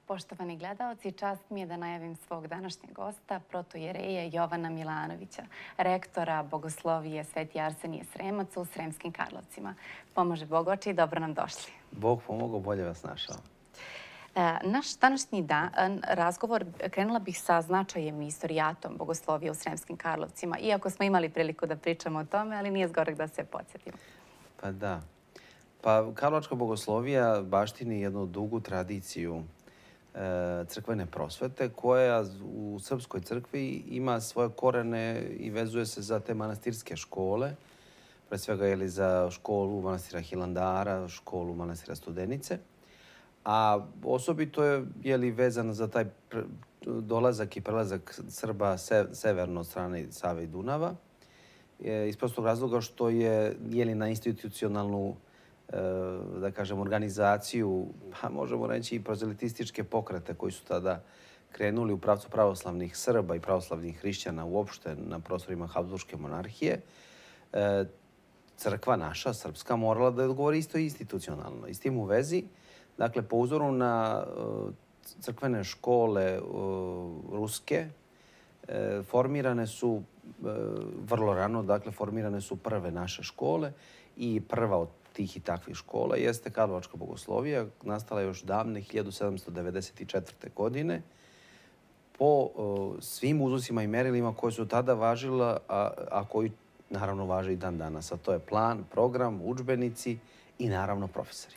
Poštovani gledaoci, čast mi je da najavim svog današnjeg gosta, protojereja Jovana Milanovića, rektora Bogoslovije Sveti Arsenije Sremac u Sremskim Karlovcima. Pomože Bog oči i dobro nam došli. Bog pomogao, bolje vas našao. Naš današnji razgovor krenula bih sa značajem i istorijatom Bogoslovije u Sremskim Karlovcima, iako smo imali priliku da pričamo o tome, ali nije zgorek da se podsjetimo. Pa da. Pa Karlovačka bogoslovija baštini jednu dugu tradiciju crkvene prosvete koja u Srpskoj crkvi ima svoje korene i vezuje se za te manastirske škole. Pre svega je za školu manastira Hilandara, školu manastira Studenice. A osobito je vezana za taj dolazak i prelazak Srba severno od strane Save i Dunava. Iz prostog razloga što je na institucionalnu da kažem, organizaciju, pa možemo reći i prozelitističke pokrete koji su tada krenuli u pravcu pravoslavnih Srba i pravoslavnih hrišćana uopšte na prostorima Habsburške monarhije, crkva naša, srpska, morala da odgovori isto institucionalno. I s tim u vezi, dakle, po uzoru na crkvene škole ruske, formirane su vrlo rano, dakle, formirane su prve naše škole i prva od tih i takvih škola jeste Karlovačka bogoslovija, nastala još davne 1794. godine po svim uzusima i merilima koje su tada važila, a koji naravno važe i dan danas. A to je plan, program, udžbenici i naravno profesori.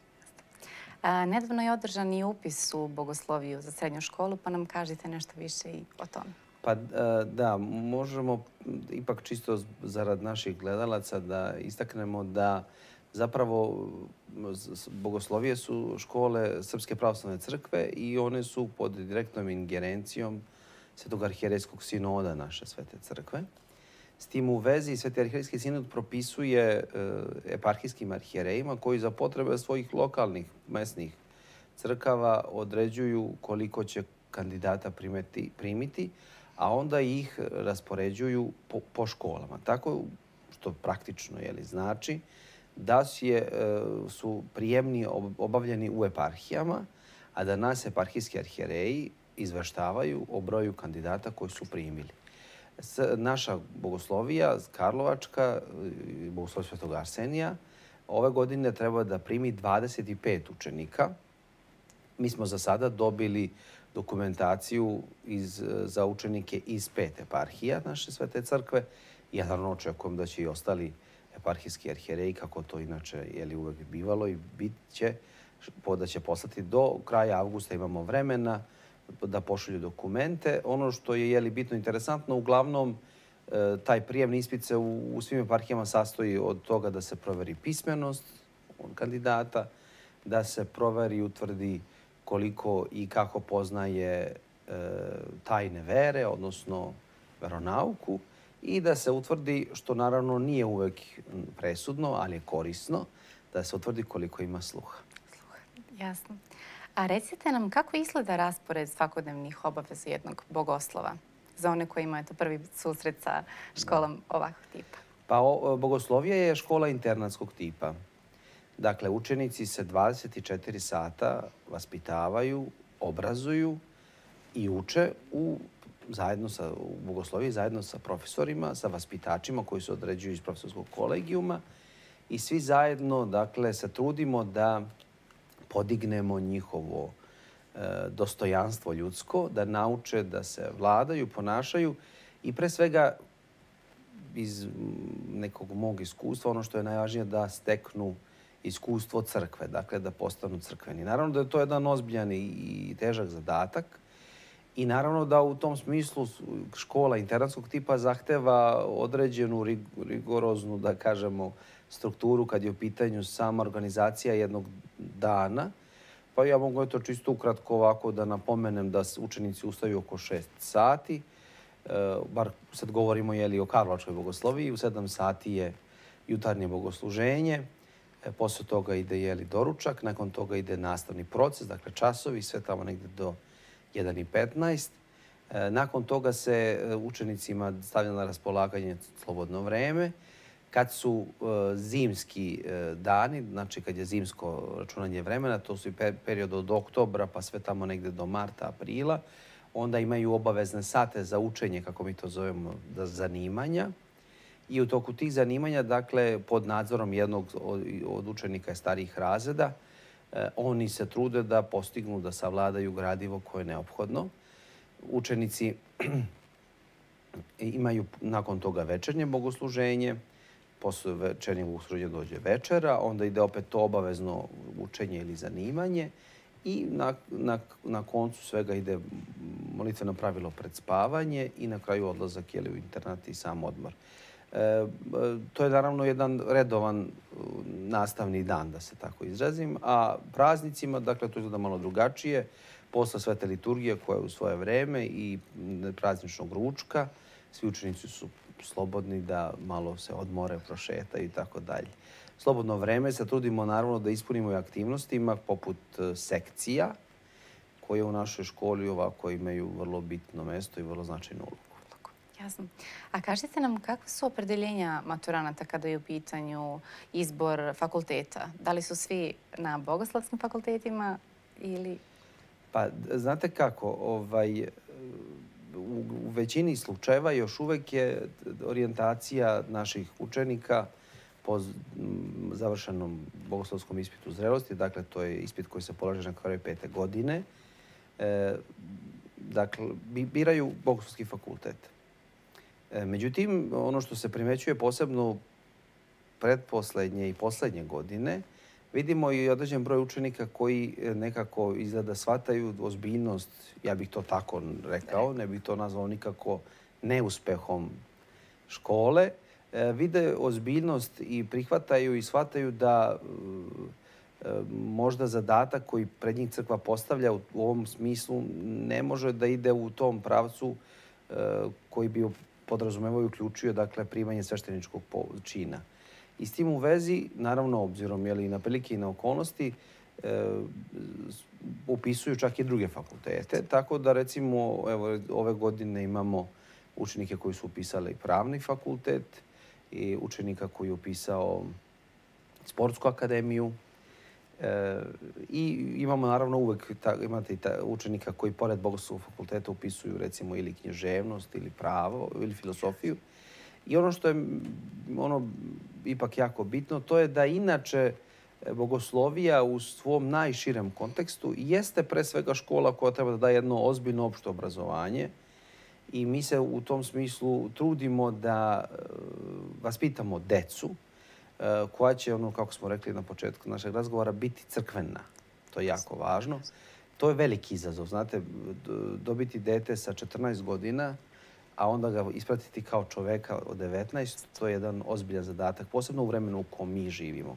Nedavno je održan i upis u Bogosloviju za srednju školu, pa nam kažite nešto više i o tome. Pa da, možemo ipak čisto zarad naših gledalaca da istaknemo da zapravo bogoslovije su škole Srpske pravoslavne crkve i one su pod direktnom ingerencijom Svetog arhijerejskog sinoda naše Svete crkve. S tim u vezi Sveti arhijerejski sinod propisuje eparhijskim arhijerejima koji za potrebe svojih lokalnih mesnih crkava određuju koliko će kandidata primiti, a onda ih raspoređuju po školama. Tako što praktično znači da su prijemni obavljeni u eparhijama, a da nas eparhijski arhijereji izveštavaju o broju kandidata koji su primili. Naša bogoslovija, Karlovačka, bogoslovija Svetog Arsenija, ove godine treba da primi 25 učenika. Mi smo za sada dobili dokumentaciju za učenike iz 5 eparhija naše Svete crkve. Ja naravno očekujem da će i ostali eparhijski arhijereji, kako to inače uvek bivalo i bit će, da će poslati do kraja avgusta, imamo vremena da pošalju dokumente. Ono što je bitno interesantno, uglavnom taj prijemni ispit se u svim eparhijama sastoji od toga da se proveri pismenost kandidata, da se proveri i utvrdi koliko i kako poznaje tajne vere, odnosno veronauku, i da se utvrdi, što naravno nije uvek presudno, ali je korisno, da se utvrdi koliko ima sluha. Jasno. A recite nam kako izgleda raspored svakodnevnih obaveza jednog bogoslova za one koji imaju prvi susret sa školom ovakvog tipa? Pa bogoslovija je škola internatskog tipa. Dakle, učenici se 24 sata vaspitavaju, obrazuju i uče u bogosloviji zajedno sa profesorima, sa vaspitačima koji se određuju iz profesorskog kolegijuma i svi zajedno, dakle, se trudimo da podignemo njihovo dostojanstvo ljudsko, da nauče da se vladaju, ponašaju i pre svega iz nekog mog iskustva, ono što je najvažnije, da steknu iskustvo crkve, dakle da postanu crkveni. Naravno da je to jedan ozbiljan i težak zadatak i naravno da u tom smislu škola internatskog tipa zahteva određenu rigoroznu, da kažemo, strukturu kad je u pitanju sama organizacija jednog dana. Pa ja mogu to čisto ukratko ovako da napomenem da učenici ustaju oko 6 sati, bar sad govorimo o Karlovačkoj bogosloviji, u 7 sati je jutarnje bogosluženje, posle toga ide doručak, nakon toga ide nastavni proces, dakle časovi, sve tamo negde do 1:15. Nakon toga se učenicima stavlja na raspolaganje slobodno vreme, Kad su zimski dani, znači kad je zimsko računanje vremena, to su i period od oktobra pa sve tamo negde do marta, aprila, onda imaju obavezne sate za učenje, kako mi to zovemo, zanimanja. I u toku tih zanimanja, dakle, pod nadzorom jednog od učenika starijih razreda, oni se trude da postignu, da savladaju gradivo koje je neophodno. Učenici imaju nakon toga večernje bogosluženje, posle večernjeg bogosluženja dođe večera, onda ide opet to obavezno učenje ili zanimanje i na koncu svega ide molitveno pravilo pred spavanje i na kraju odlazak u internat i sam odmor. To je naravno jedan redovan nastavni dan, da se tako izrazim, a praznicima, dakle, to izgleda malo drugačije. Posle svete liturgije koja je u svoje vreme i prazničnog ručka, svi učenici su slobodni da malo se odmore, prošetaju i tako dalje. Slobodno vreme se trudimo naravno da ispunimo i aktivnostima poput sekcija koje u našoj školi ovako imaju vrlo bitno mesto i vrlo značajnu ulogu. Jasno. A kažite nam kakve su opredeljenja maturanata kada je u pitanju izbor fakulteta? Da li su svi na bogoslovskim fakultetima ili... Pa, znate kako, u većini slučajeva još uvek je orijentacija naših učenika po završenom bogoslovskom ispitu zrelosti, dakle to je ispit koji se polaže na kraju 5. godine, dakle biraju bogoslovski fakultet. Međutim, ono što se primećuje posebno pretposlednje i poslednje godine, vidimo i određen broj učenika koji nekako izgleda shvataju ozbiljnost, ja bih to tako rekao, ne bih to nazvao nikako neuspehom škole, vide ozbiljnost i prihvataju i shvataju da možda zadatak koji pred njih crkva postavlja u ovom smislu ne može da ide u tom pravcu koji bi podrazumevao i uključio, dakle, primanje svešteničkog čina. I s tim u vezi, naravno, obzirom i na prilike i na okolnosti, upisuju čak i druge fakultete. Tako da, recimo, evo, ove godine imamo učenike koji su upisali pravni fakultet i učenika koji je upisao sportsku akademiju. I imamo, naravno, uvek imate i učenika koji, pored bogoslovskog fakulteta, upisuju, recimo, ili književnost, ili pravo, ili filosofiju. I ono što je ipak jako bitno, to je da inače bogoslovija u svom najširem kontekstu jeste pre svega škola koja treba da daje jedno ozbiljno opšte obrazovanje i mi se u tom smislu trudimo da vaspitamo decu koja će, kako smo rekli na početku našeg razgovora, biti crkvena. To je jako važno. To je veliki izazov. Znate, dobiti dete sa 14 godina, a onda ga ispratiti kao čoveka od 19, to je jedan ozbiljan zadatak, posebno u vremenu u kom mi živimo.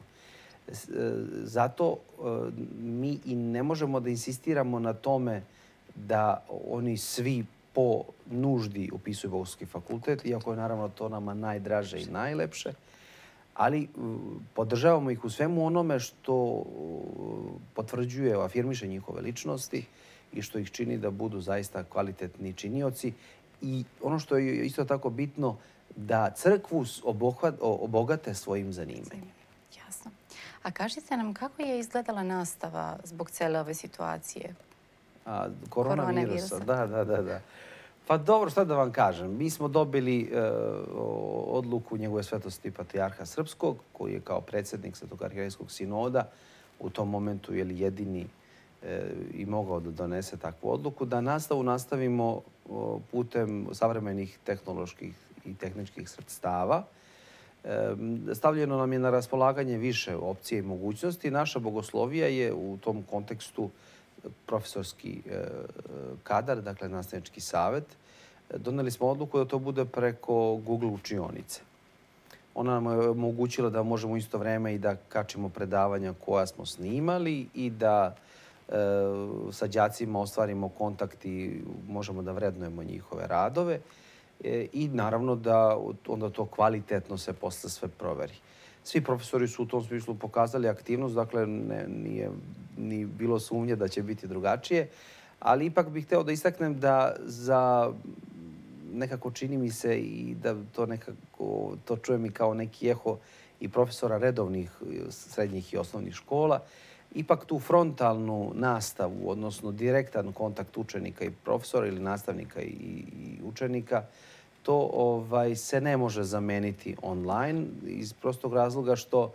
Zato mi i ne možemo da insistiramo na tome da oni svi po nuždi upisuju bogoslovski fakultet, iako je naravno to nama najdraže i najlepše, ali podržavamo ih u svemu onome što potvrđuje, afirmiše njihove ličnosti i što ih čini da budu zaista kvalitetni činioci. I ono što je isto tako bitno, da crkvu obogate svojim zanimanjem. Jasno. A kažite nam kako je izgledala nastava zbog cele ove situacije? Koronavirusa, da. Pa dobro, šta da vam kažem. Mi smo dobili odluku njegove svetosti patrijarha Srpskog, koji je kao predsjednik Svetog arhijerejskog sinoda u tom momentu jedini i mogao da donese takvu odluku, da nastavu nastavimo putem savremenih tehnoloških i tehničkih sredstava. Stavljeno nam je na raspolaganje više opcije i mogućnosti. Naša bogoslovija je u tom kontekstu profesorski kadar, dakle nastavnički savet. Doneli smo odluku da to bude preko Google učionice. Ona nam je omogućila da možemo u isto vreme i da kačimo predavanja koja smo snimali i da sa đacima ostvarimo kontakt i možemo da vrednujemo njihove radove i naravno da onda to kvalitetno se posle sve proveri. Svi profesori su u tom smislu pokazali aktivnost, dakle nije ni bilo sumnje da će biti drugačije, ali ipak bih hteo da istaknem da za nekako čini mi se i da to čujem i kao neki eho i profesora redovnih srednjih i osnovnih škola, ipak tu frontalnu nastavu, odnosno direktan kontakt učenika i profesora ili nastavnika i učenika, to se ne može zameniti online iz prostog razloga što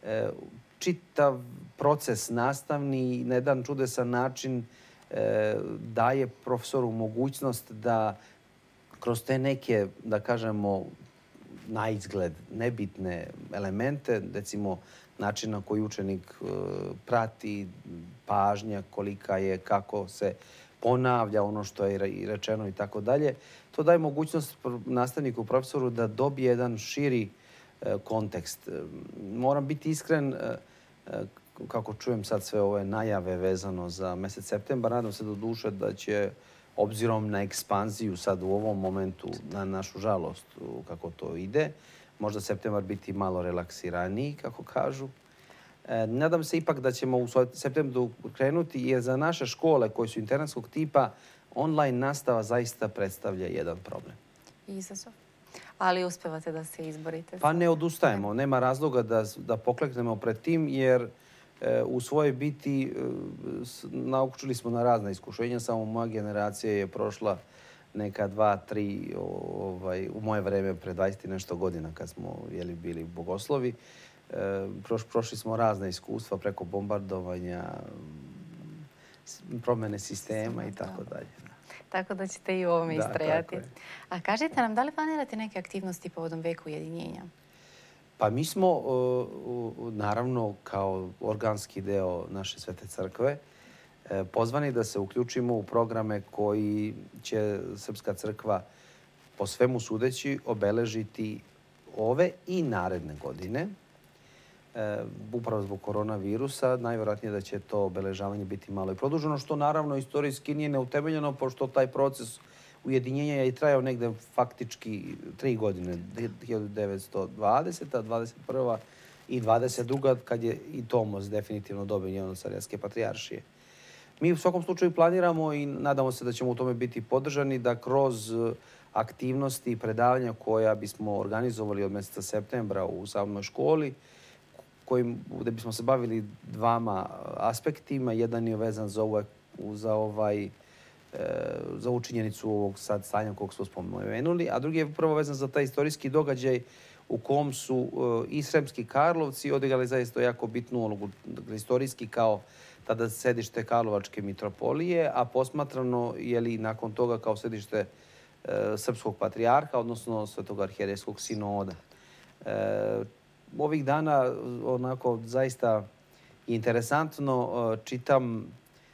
čitav proces nastavni na jedan čudesan način daje profesoru mogućnost da kroz te neke, da kažemo, na izgled nebitne elemente, recimo način na koji učenik prati, pažnja kolika je, kako se ponavlja ono što je i rečeno i tako dalje, to daje mogućnost nastavniku, profesoru da dobije jedan širi kontekst. Moram biti iskren, kako čujem sad sve ove najave vezano za mesec septembar, nadam se do duše da će, obzirom na ekspanziju sad u ovom momentu, na našu žalost, kako to ide, možda septembar biti malo relaksiraniji, kako kažu. Nadam se ipak da ćemo u septembru krenuti, jer za naše škole koje su internatskog tipa, online nastava zaista predstavlja jedan problem. Izazov. Ali uspevate da se izborite? Pa ne odustajemo. Nema razloga da pokleknemo pred tim, jer u svojoj biti naučili smo na razna iskušenja. Samo moja generacija je prošla neka 2, 3, u moje vreme pre 20 i nešto godina kad smo bili bogoslovi. Prošli smo razna iskustva preko bombardovanja, promene sistema i tako dalje. Tako da ćete i u ovome istrajati. A kažite nam, da li planirate neke aktivnosti povodom Veka ujedinjenja? Pa mi smo, naravno, kao organski deo naše Svete crkve, pozvani da se uključimo u programe koji će Srpska crkva po svemu sudeći obeležiti ove i naredne godine. Upravo zbog koronavirusa, najvjerojatnije da će to obeležavanje biti malo i produženo, što naravno istorijski nije neutemeljeno, pošto taj proces ujedinjenja je i trajao negde faktički 3 godine, 1920, 21. i 22. kad je i Tomos definitivno dobijen od Sarajevske patrijaršije. Mi u svakom slučaju planiramo i nadamo se da ćemo u tome biti podržani, da kroz aktivnosti i predavanja koja bismo organizovali od meseca septembra u samoj školi, gde bismo se bavili dvama aspektima. Jedan je vezan za ovu činjenicu ovog sad stanja kog smo spomenuli, a drugi je prvo vezan za taj istorijski događaj u kom su i Sremski Karlovci odigrali zaista jako bitnu ulogu. Istorijski kao tada sedište Karlovačke mitropolije, a posmatrano je nakon toga kao sedište Srpskog patrijarha, odnosno Svetog arhijerejskog sinoda. Ovih dana, onako, zaista interesantno čitam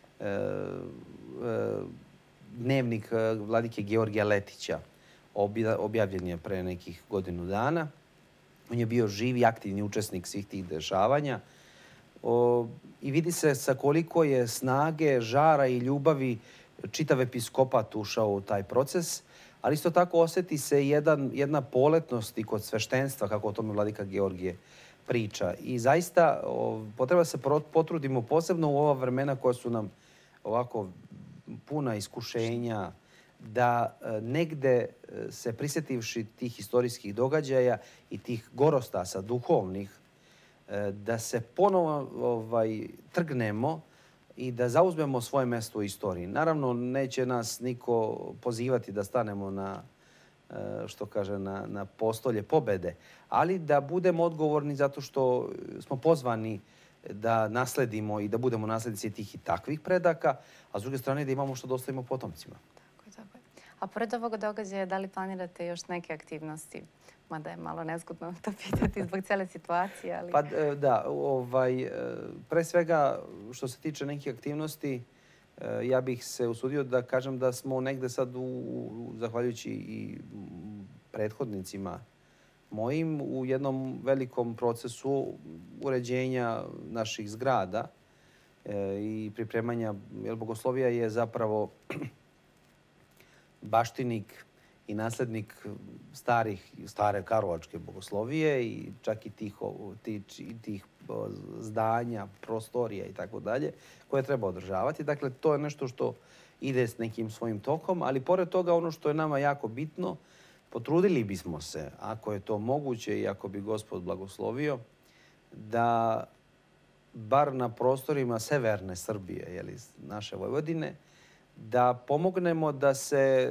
dnevnik vladike Georgija Letića. Objavljen je pre nekih godinu dana. On je bio živi, aktivni učesnik svih tih dešavanja. I vidi se sa koliko je snage, žara i ljubavi čitav episkopat ušao u taj proces. Ali isto tako osjeti se jedna poletnost i kod sveštenstva, kako o tome vladika Georgije priča. I zaista potreba se potrudimo, posebno u ova vremena koja su nam ovako puna iskušenja, da negde se prisjetivši tih istorijskih događaja i tih gorostasa duhovnih, da se ponovo trgnemo i da zauzmemo svoje mesto u istoriji. Naravno, neće nas niko pozivati da stanemo na postolje pobede, ali da budemo odgovorni zato što smo pozvani da nasledimo i da budemo naslednici tih i takvih predaka, a s druge strane da imamo što da ostavimo potomcima. Tako je. A pored ovog događaja, da li planirate još neke aktivnosti? Mada je malo nezgodno to pitati zbog cele situacije, ali... Pa da, pre svega što se tiče nekih aktivnosti, ja bih se usudio da kažem da smo negde sad, zahvaljujući i prethodnicima mojim, u jednom velikom procesu uređenja naših zgrada i pripremanja, jer bogoslovija je zapravo baštinik i naslednik stare karlovačke bogoslovije i čak i tih zdanja, prostorija i tako dalje, koje treba održavati. Dakle, to je nešto što ide s nekim svojim tokom, ali pored toga ono što je nama jako bitno, potrudili bismo se, ako je to moguće i ako bi Gospod blagoslovio, da bar na prostorima severne Srbije, naše Vojvodine, da pomognemo da se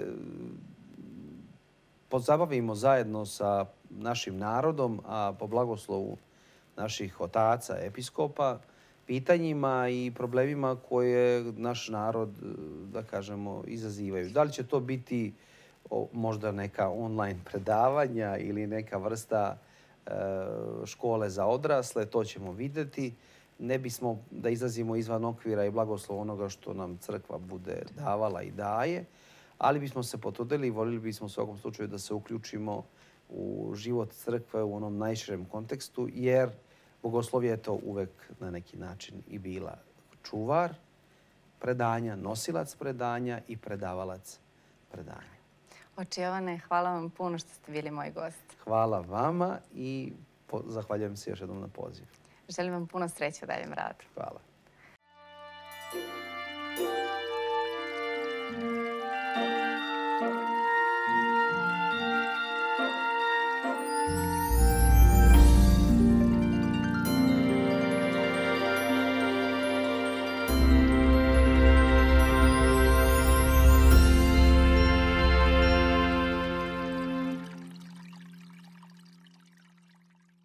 pozabavimo zajedno sa našim narodom, a po blagoslovu naših otaca, episkopa, pitanjima i problemima koje naš narod, da kažemo, izazivaju. Da li će to biti možda neka online predavanja ili neka vrsta škole za odrasle, to ćemo vidjeti. Ne bismo da izlazimo izvan okvira i blagoslova onoga što nam crkva bude davala i daje, ali bismo se potrudili i voljeli bismo u svakom slučaju da se uključimo u život crkve u onom najširem kontekstu, jer bogoslovija je to uvek na neki način i bila čuvar predanja, nosilac predanja i predavalac predanja. Oče Jovane, hvala vam puno što ste bili moj gost. Hvala vama i zahvaljujem se još jednom na poziv. Želim vam puno sreće u daljem radu. Hvala.